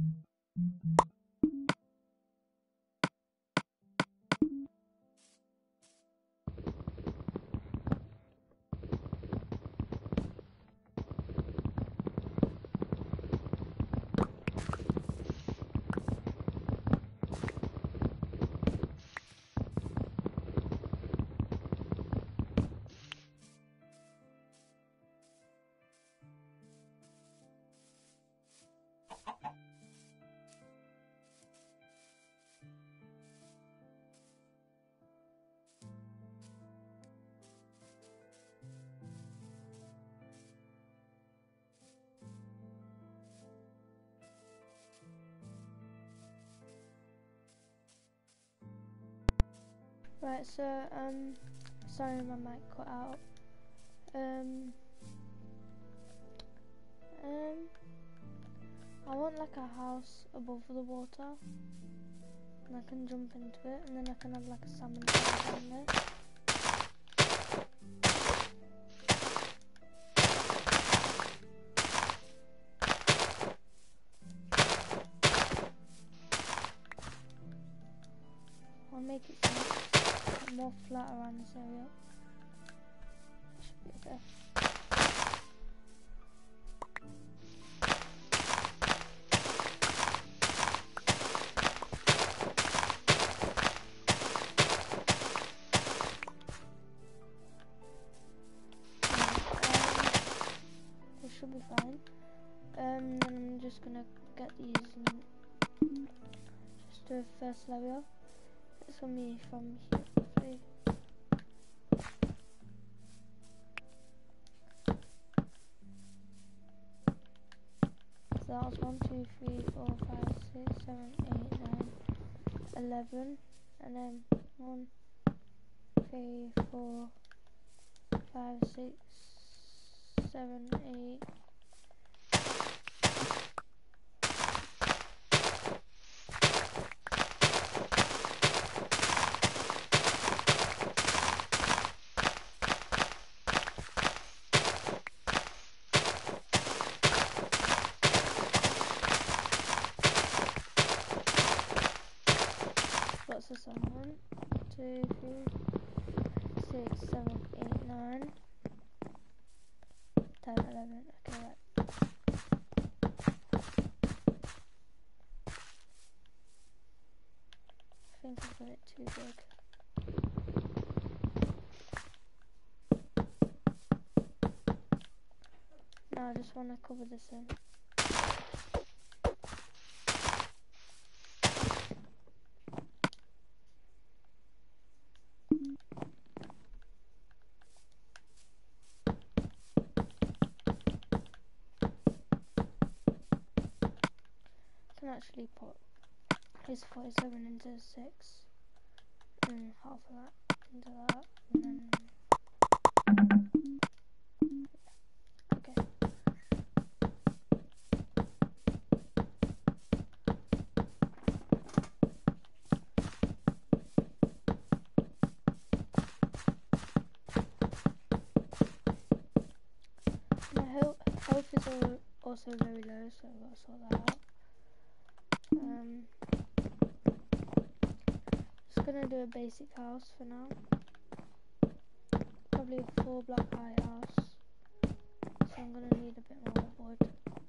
Right, so sorry my mic cut out. I want like a house above the water, and I can jump into it, and then I can have like a salmon farm down there. I'll make it so more flat around this area. Should be okay. This should be fine. Then I'm just gonna get these and just do a first level. It's gonna be from here. So that was 1, 2, 3, 4, 5, 6, 7, 8, 9, 11, and then 1, 3, 4, 5, 6, 7, 8. What's this on? 1, 2, 3, 6, 7, 8, 9, 10, 11. Okay, right. I think I've got it too big. Now I just want to cover this in. I can actually put his 47 into 6 and half of that into that, and then okay. My health is also very low, so I've got to sort that out. Just gonna do a basic house for now. Probably a 4-block high house. So I'm gonna need a bit more wood.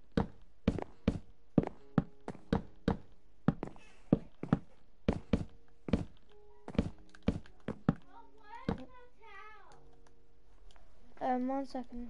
One second.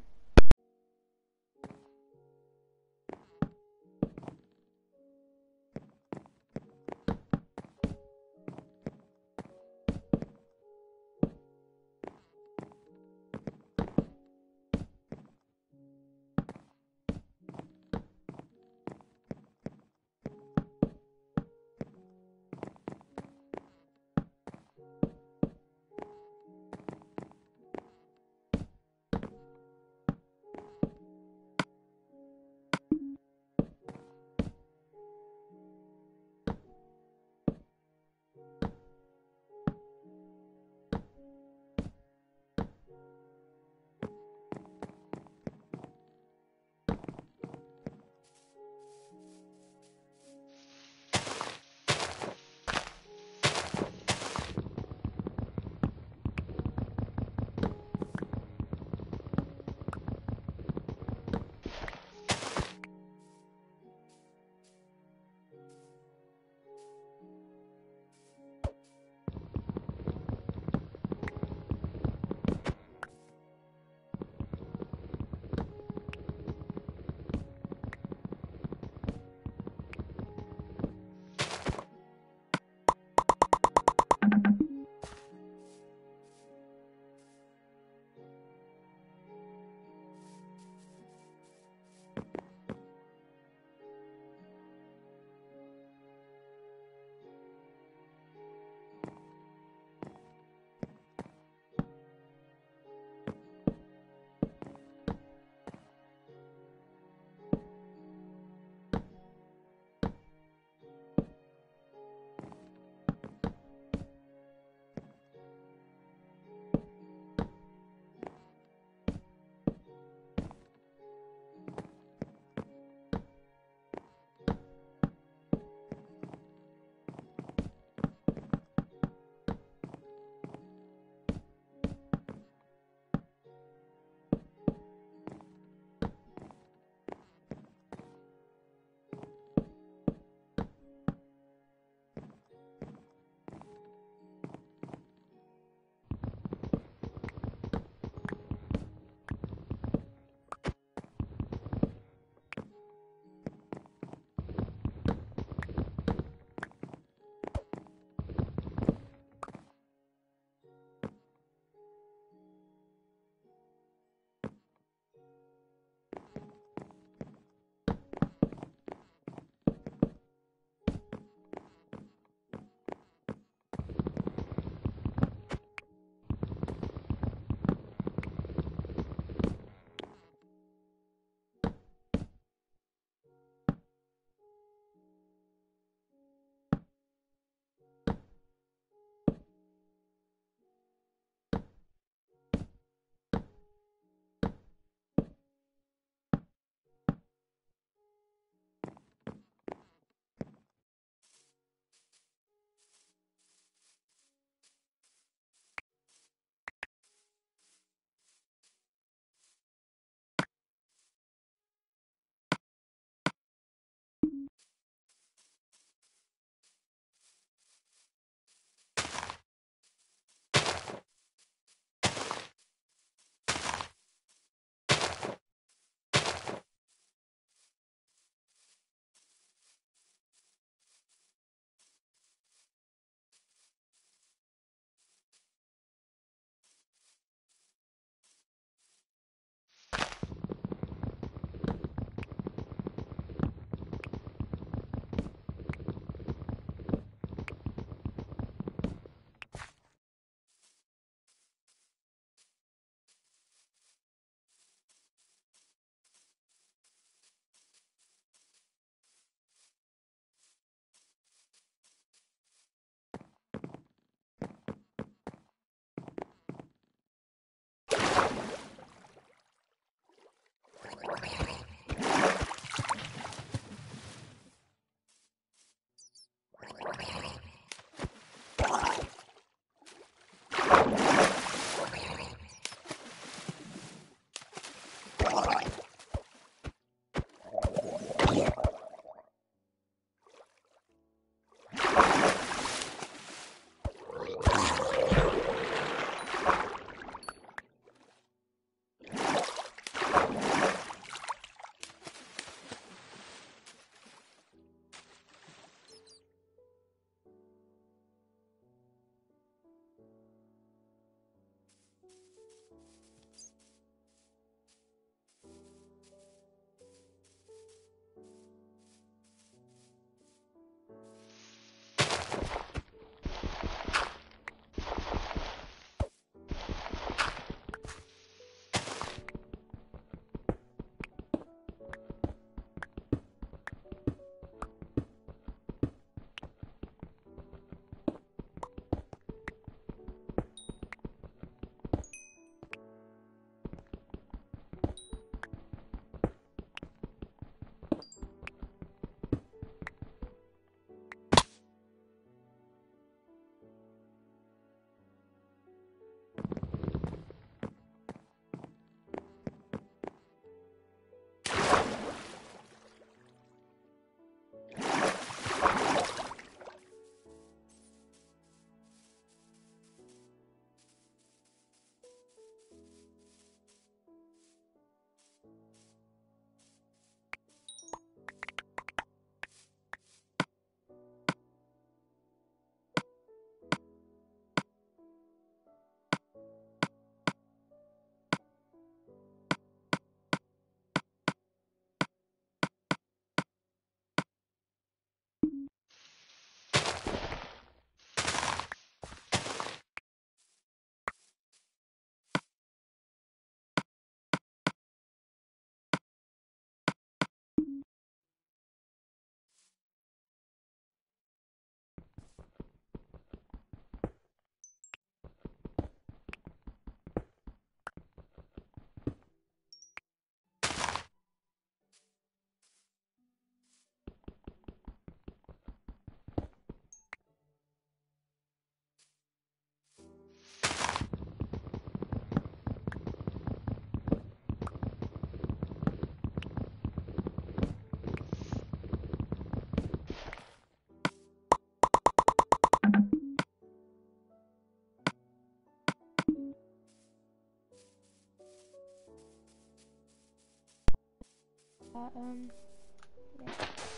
yeah.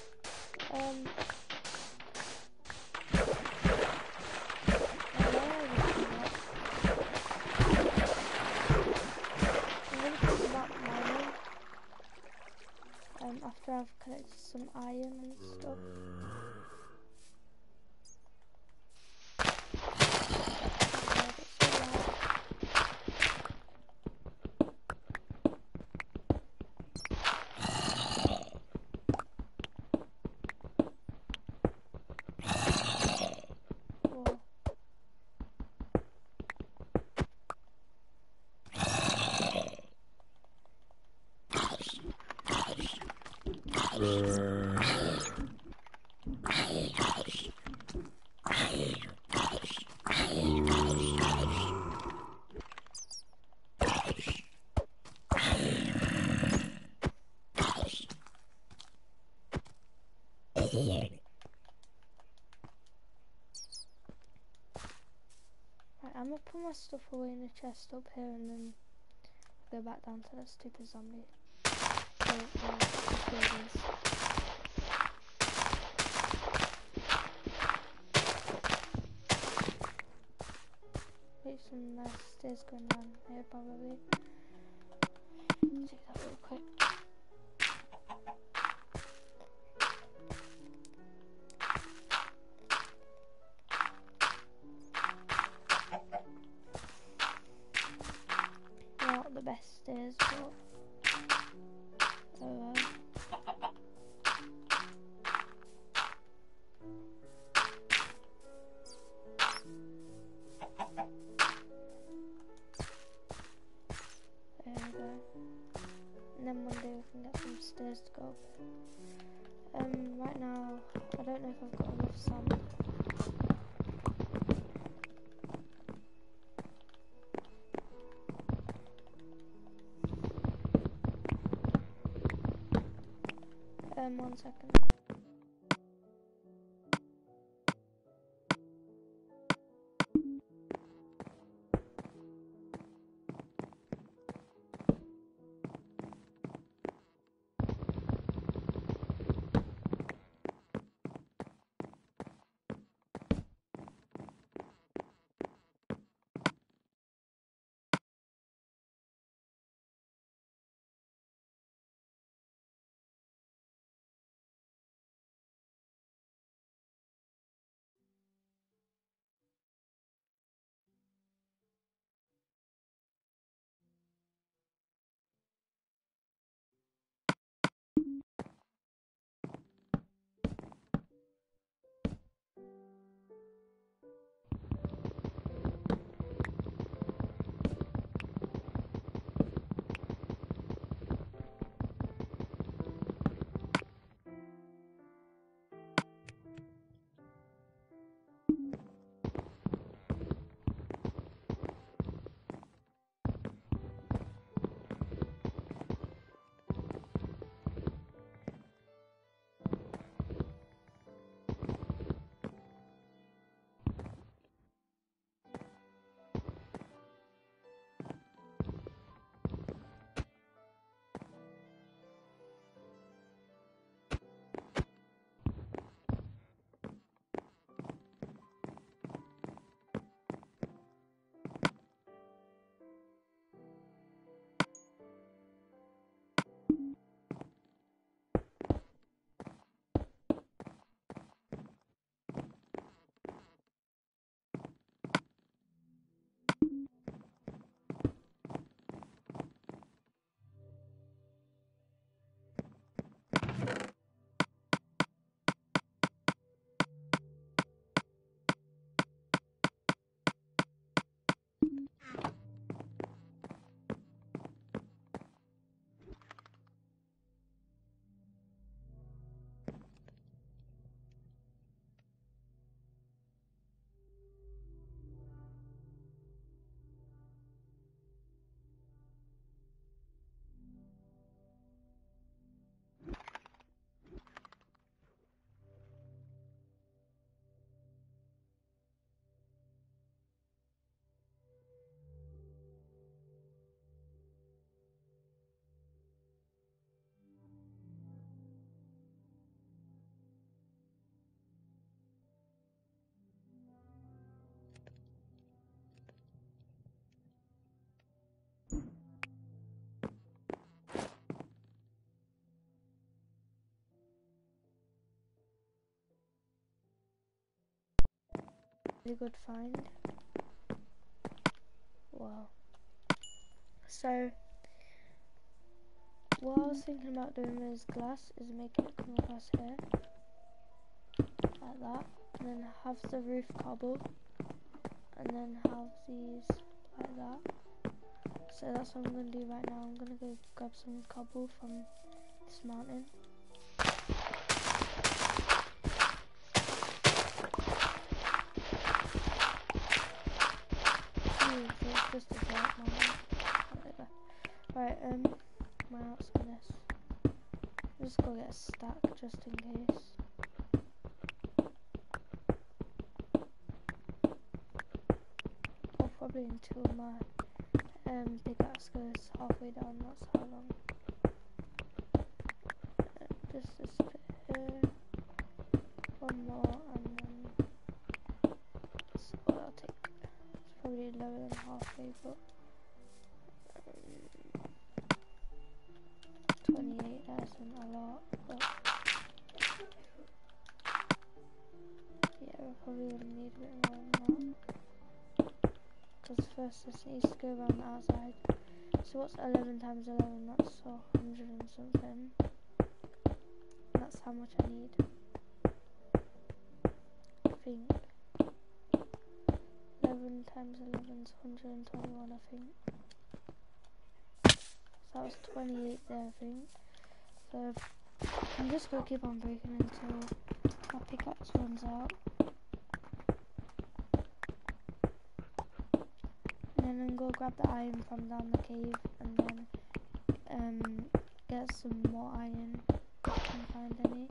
I'm gonna talk about mining. After I've collected some iron and stuff. Right, I'm gonna put my stuff away in the chest up here and then go back down to that stupid zombie. Wait, some nice stairs going down here probably. Check that real quick. Not the best stairs, but oh well. There we go. And then one day we can get some stairs to go up. Right now, I don't know if I've got enough sand. One second. really good find. Wow. So what I was thinking about doing with this glass is making it come across here like that, and then have the roof cobble, and then have these like that. So that's what I'm going to do right now. I'm going to go grab some cobble from this mountain. So it's just a flat mountain. Right, my out's on this. I'm just gonna get a stack just in case. Or probably until my pickaxe goes halfway down, that's how long. Just this bit here. One more and then that's what I'll take. It's probably lower than halfway, but 28 that isn't a lot, but yeah, we're probably gonna need a bit more than that. Because first this needs to go around the outside. So what's 11 times 11? That's 100 and something. And that's how much I need. I think 11 times 11 is 121, I think. So that was 28 there, I think. So I'm just gonna keep on breaking until my pickaxe runs out. And then I'm gonna grab the iron from down the cave and then get some more iron if I can find any.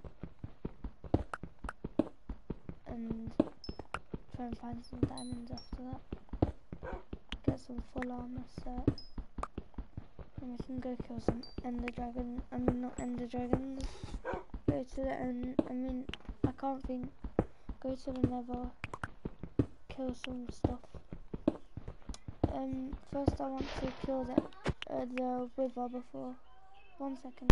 And try and find some diamonds after that. Get some full armor set. And we can go kill some ender dragon. I mean not ender dragons. Go to the end. I mean I can't think. Go to the nether. Kill some stuff. First I want to kill the wither before. 1 second.